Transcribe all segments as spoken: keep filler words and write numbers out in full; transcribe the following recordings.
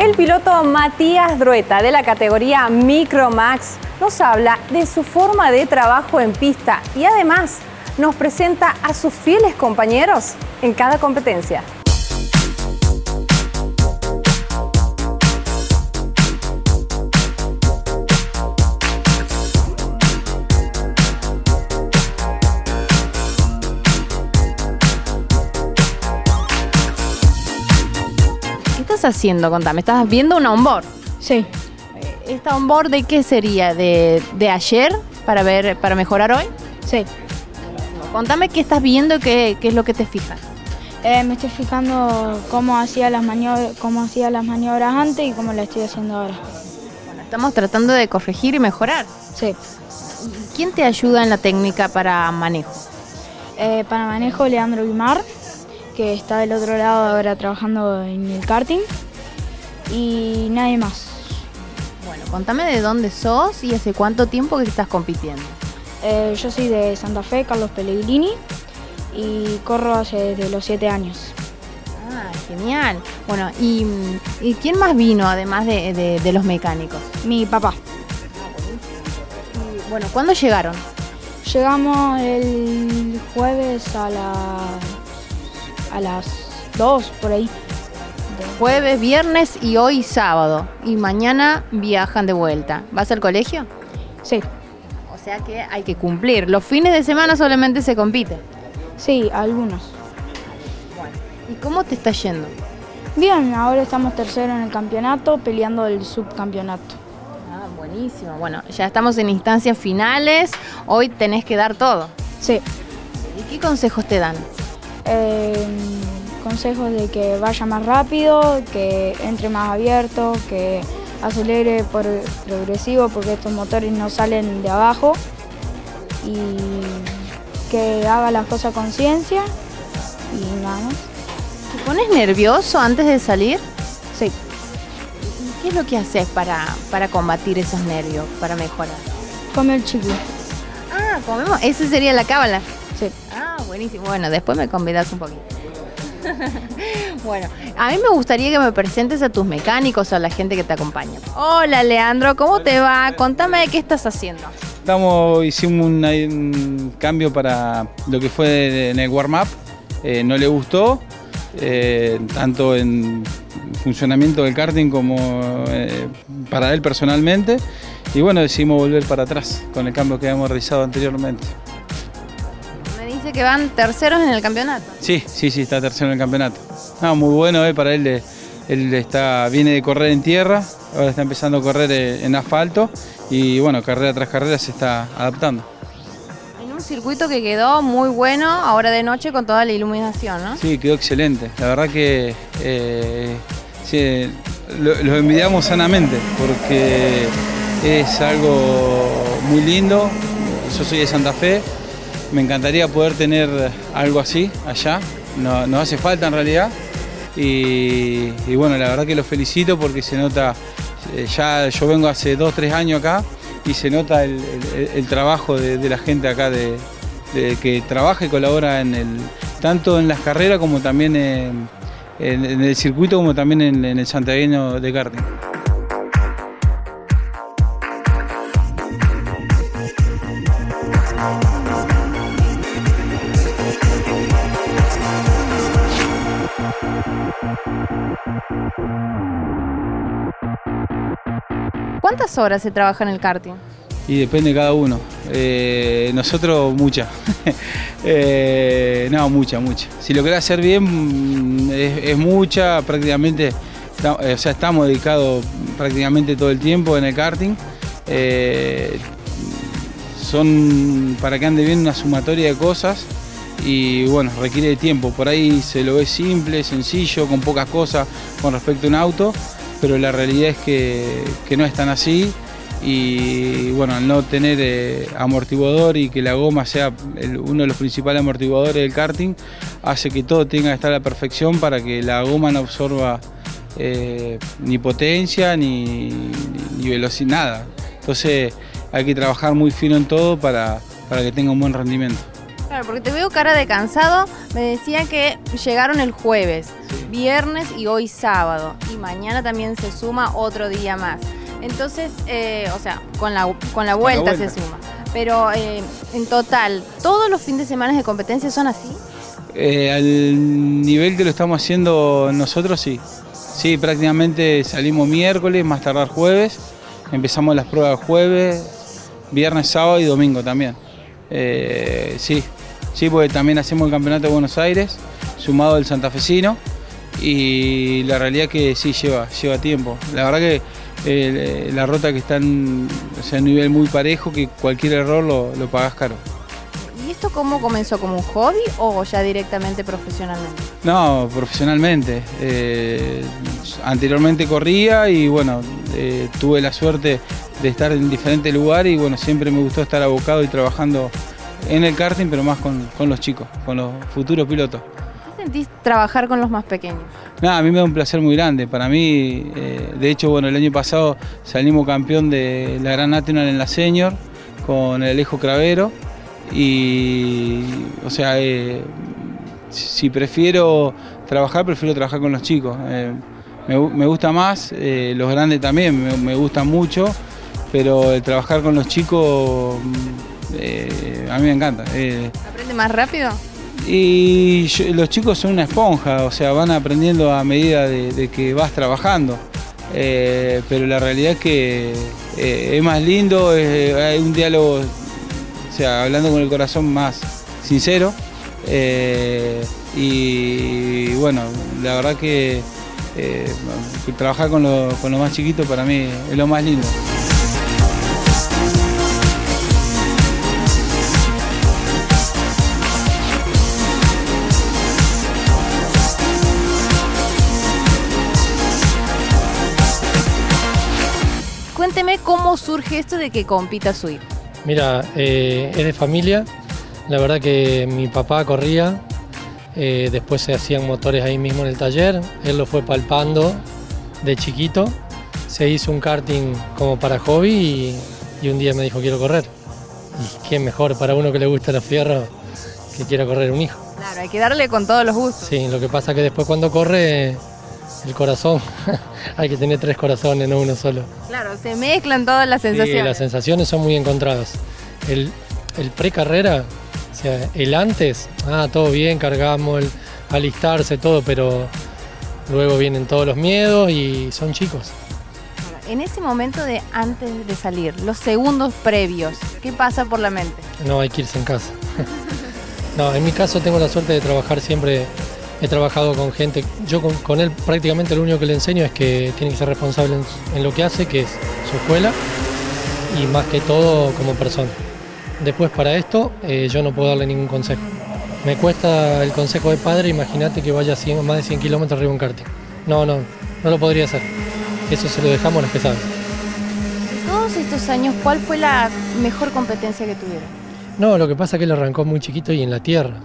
El piloto Matías Drueta, de la categoría Micromax, nos habla de su forma de trabajo en pista y además nos presenta a sus fieles compañeros en cada competencia. ¿Qué estás haciendo? Contame, ¿estás viendo una onboard? Sí. ¿Esta onboard de qué sería? ¿De, de ayer para ver, para mejorar hoy? Sí. Contame qué estás viendo, qué, qué es lo que te fijas. Eh, me estoy fijando cómo hacía las maniobras, cómo hacía las maniobras antes y cómo las estoy haciendo ahora. Bueno, estamos tratando de corregir y mejorar. Sí. ¿Quién te ayuda en la técnica para manejo? Eh, para manejo, Leandro Guimar, que está del otro lado ahora trabajando en el karting, y nadie más. Bueno, contame de dónde sos y hace cuánto tiempo que estás compitiendo. Eh, yo soy de Santa Fe, Carlos Pellegrini, y corro hace de los siete años. Ah, genial. Bueno, ¿y, y quién más vino además de, de, de los mecánicos? Mi papá. Y, bueno, ¿cuándo llegaron? Llegamos el jueves a, la, a las dos, por ahí. Jueves, viernes y hoy sábado. Y mañana viajan de vuelta. ¿Vas al colegio? Sí. O sea que hay que cumplir. Los fines de semana solamente se compite. Sí, algunos. Bueno, ¿y cómo te está yendo? Bien, ahora estamos tercero en el campeonato, peleando el subcampeonato. Ah, buenísimo. Bueno, ya estamos en instancias finales. Hoy tenés que dar todo. Sí. ¿Y qué consejos te dan? Eh, consejos de que vaya más rápido, que entre más abierto, que acelere por progresivo porque estos motores no salen de abajo, y que haga las cosas con ciencia y nada más. ¿Te pones nervioso antes de salir? Sí. ¿Y qué es lo que haces para, para combatir esos nervios, para mejorar? Comer chicle. Ah, comemos. Esa sería la cábala. Sí. Ah, buenísimo. Bueno, después me convidas un poquito. Bueno, a mí me gustaría que me presentes a tus mecánicos, a la gente que te acompaña. Hola, Leandro, ¿cómo te va? Contame de qué estás haciendo. Estamos, hicimos un, un cambio para lo que fue en el warm-up, eh, no le gustó, eh, tanto en funcionamiento del karting como eh, para él personalmente, y bueno, decidimos volver para atrás con el cambio que habíamos realizado anteriormente. Dice que van terceros en el campeonato. Sí, sí, sí, está tercero en el campeonato. No, muy bueno, eh, para él, de, él está, viene de correr en tierra, ahora está empezando a correr en asfalto y bueno, carrera tras carrera se está adaptando. En un circuito que quedó muy bueno ahora de noche con toda la iluminación, ¿no? Sí, quedó excelente. La verdad que eh, sí, lo, lo envidiamos sanamente porque es algo muy lindo. Yo soy de Santa Fe. Me encantaría poder tener algo así allá, no, nos hace falta en realidad, y, y bueno, la verdad que los felicito porque se nota, ya yo vengo hace dos, tres años acá y se nota el, el, el trabajo de, de la gente acá de, de que trabaja y colabora en el, tanto en las carreras como también en, en, en el circuito como también en, en el santiagueño de karting. ¿Cuántas horas se trabaja en el karting? Y depende de cada uno. Eh, nosotros mucha. eh, no, mucha, mucha. Si lo querés hacer bien, es, es mucha, prácticamente, o sea, estamos dedicados prácticamente todo el tiempo en el karting. Eh, son, para que ande bien, una sumatoria de cosas y bueno, requiere de tiempo. Por ahí se lo ve simple, sencillo, con pocas cosas con respecto a un auto, pero la realidad es que, que no es tan así, y bueno, al no tener eh, amortiguador y que la goma sea el, uno de los principales amortiguadores del karting, hace que todo tenga que estar a la perfección para que la goma no absorba eh, ni potencia ni, ni, ni velocidad, nada. Entonces hay que trabajar muy fino en todo para, para que tenga un buen rendimiento. Claro, porque te veo cara de cansado. Me decía que llegaron el jueves, sí, viernes y hoy sábado. Y mañana también se suma otro día más. Entonces, eh, o sea, con la, con la vuelta, con la vuelta se suma. Pero eh, en total, ¿todos los fines de semana de competencia son así? Eh, al nivel que lo estamos haciendo nosotros, sí. Sí, prácticamente salimos miércoles, más tardar jueves. Empezamos las pruebas jueves, viernes, sábado y domingo también. Eh, sí, sí, porque también hacemos el campeonato de Buenos Aires, sumado al santafesino, y la realidad es que sí, lleva, lleva tiempo. La verdad que eh, la ruta que está en, o sea, en un nivel muy parejo, que cualquier error lo, lo pagás caro. ¿Y esto cómo comenzó? ¿Como un hobby o ya directamente profesionalmente? No, profesionalmente. Eh, anteriormente corría y bueno, eh, tuve la suerte de estar en diferentes lugares y bueno, siempre me gustó estar abocado y trabajando en el karting, pero más con, con los chicos, con los futuros pilotos. ¿Qué sentís trabajar con los más pequeños? Nada, a mí me da un placer muy grande. Para mí, eh, de hecho, bueno, el año pasado salimos campeón de la Gran National en la Senior con el Alejo Cravero y, o sea, eh, si prefiero trabajar, prefiero trabajar con los chicos. Eh, me, me gusta más, eh, los grandes también me, me gustan mucho, pero el trabajar con los chicos eh, a mí me encanta. Eh. ¿Aprende más rápido? Y yo, los chicos son una esponja, o sea, van aprendiendo a medida de, de que vas trabajando, eh, pero la realidad es que eh, es más lindo, es, hay un diálogo, o sea, hablando con el corazón más sincero, eh, y bueno, la verdad que eh, trabajar con los con lo más chiquitos para mí es lo más lindo. Cuénteme cómo surge esto de que compita su hijo. Mira, eh, es de familia. La verdad que mi papá corría, eh, después se hacían motores ahí mismo en el taller. Él lo fue palpando de chiquito. Se hizo un karting como para hobby y, y un día me dijo quiero correr. Y qué mejor para uno que le gusta los fierros que quiera correr un hijo. Claro, hay que darle con todos los gustos. Sí, lo que pasa es que después cuando corre el corazón, hay que tener tres corazones, no uno solo. Claro, se mezclan todas las sensaciones. Sí, las sensaciones son muy encontradas. El, el pre-carrera, o sea, el antes, ah, todo bien, cargamos, el alistarse, todo, pero luego vienen todos los miedos y son chicos. En ese momento de antes de salir, los segundos previos, ¿qué pasa por la mente? No, hay que irse en casa. No, en mi caso tengo la suerte de trabajar siempre. He trabajado con gente, yo con, con él prácticamente lo único que le enseño es que tiene que ser responsable en, en lo que hace, que es su escuela, y más que todo como persona. Después para esto eh, yo no puedo darle ningún consejo. Me cuesta el consejo de padre, imagínate que vaya cien, más de cien kilómetros arriba un karting. No, no, no lo podría hacer. Eso se lo dejamos a los que saben. De todos estos años, ¿cuál fue la mejor competencia que tuvieron? No, lo que pasa es que él arrancó muy chiquito y en la tierra.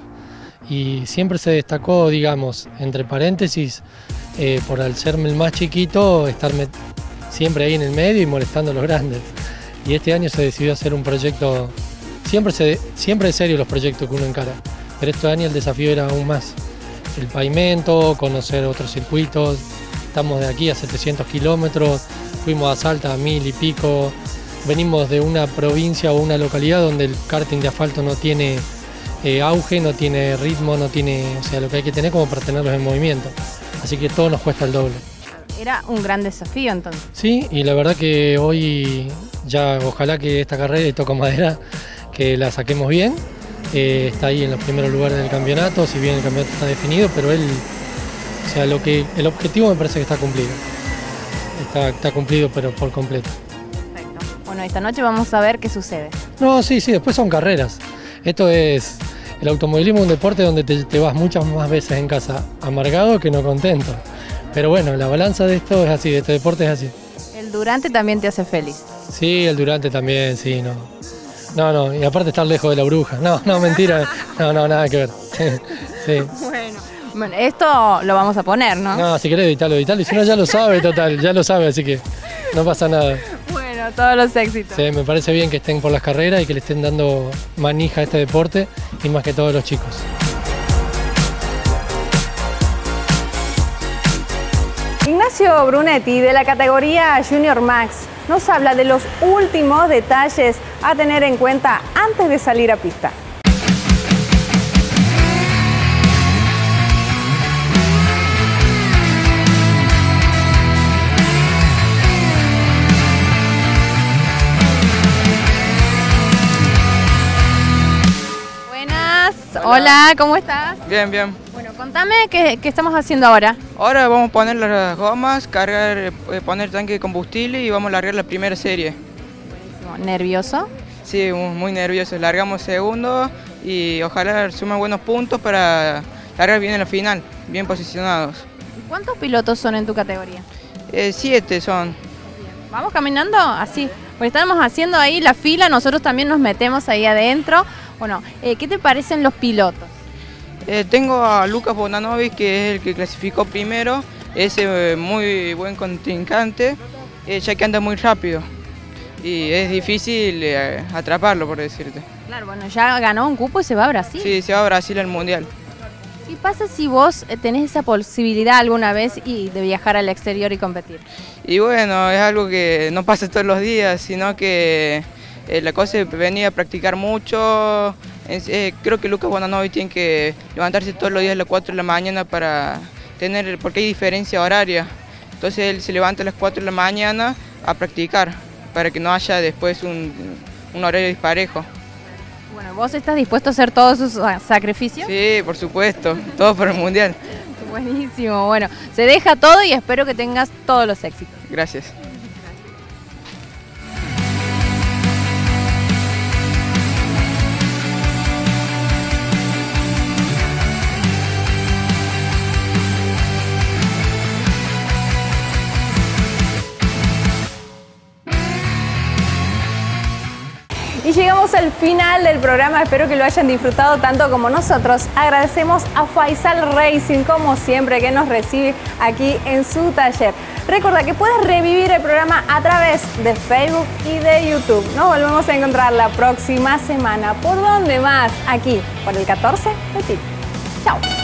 Y siempre se destacó, digamos, entre paréntesis, eh, por al serme el más chiquito, estarme siempre ahí en el medio y molestando a los grandes. Y este año se decidió hacer un proyecto, siempre, se, siempre es serio los proyectos que uno encara, pero este año el desafío era aún más. El pavimento, conocer otros circuitos, estamos de aquí a setecientos kilómetros, fuimos a Salta a mil y pico, venimos de una provincia o una localidad donde el karting de asfalto no tiene Eh, auge, no tiene ritmo, no tiene, o sea, lo que hay que tener como para tenerlos en movimiento. Así que todo nos cuesta el doble. Era un gran desafío entonces. Sí, y la verdad que hoy ya ojalá que esta carrera, y toco madera, que la saquemos bien. Eh, está ahí en los primeros lugares del campeonato, si bien el campeonato está definido, pero él, o sea, lo que, el objetivo me parece que está cumplido. Está, está cumplido, pero por completo. Perfecto. Bueno, esta noche vamos a ver qué sucede. No, sí, sí, después son carreras. Esto es... El automovilismo es un deporte donde te, te vas muchas más veces en casa amargado que no contento. Pero bueno, la balanza de esto es así, de este deporte es así. ¿El durante también te hace feliz? Sí, el durante también, sí, no. No, no, y aparte estar lejos de la bruja. No, no, mentira. No, no, nada que ver. Sí. Bueno, bueno, esto lo vamos a poner, ¿no? No, si querés editarlo, editarlo. Y si no, ya lo sabe, total, ya lo sabe, así que no pasa nada. Bueno, Bueno, todos los éxitos. Sí, me parece bien que estén por las carreras y que le estén dando manija a este deporte y más que todos los chicos. Ignacio Brunetti, de la categoría Junior Max, nos habla de los últimos detalles a tener en cuenta antes de salir a pista. Buenas, hola, ¿cómo estás? Bien, bien. Bueno, contame qué, qué estamos haciendo ahora. Ahora vamos a poner las gomas, cargar, eh, poner tanque de combustible y vamos a largar la primera serie. ¿Nervioso? Sí, muy, muy nervioso. Largamos segundo y ojalá sumen buenos puntos para largar bien en la final, bien posicionados. ¿Cuántos pilotos son en tu categoría? Eh, siete son. ¿Vamos caminando así? Pues estamos haciendo ahí la fila, nosotros también nos metemos ahí adentro. Bueno, eh, ¿qué te parecen los pilotos? Eh, tengo a Lucas Bonanovic, que es el que clasificó primero. Es eh, muy buen contrincante, eh, ya que anda muy rápido. Y es difícil eh, atraparlo, por decirte. Claro, bueno, ya ganó un cupo y se va a Brasil. Sí, se va a Brasil al Mundial. ¿Qué pasa si vos eh, tenés esa posibilidad alguna vez y de viajar al exterior y competir? Y bueno, es algo que no pasa todos los días, sino que eh, la cosa es venir a practicar mucho. Eh, creo que Lucas Bonanovic tiene que levantarse todos los días a las cuatro de la mañana para tener, porque hay diferencia horaria. Entonces él se levanta a las cuatro de la mañana a practicar, para que no haya después un, un horario disparejo. Bueno, ¿vos estás dispuesto a hacer todos esos sacrificios? Sí, por supuesto, todo por el Mundial. Buenísimo, bueno, se deja todo y espero que tengas todos los éxitos. Gracias. Y llegamos al final del programa, espero que lo hayan disfrutado tanto como nosotros. Agradecemos a Faisal Racing, como siempre, que nos recibe aquí en su taller. Recuerda que puedes revivir el programa a través de Facebook y de YouTube. Nos volvemos a encontrar la próxima semana. ¿Por dónde más? Aquí, por el catorce de T I C. Chao.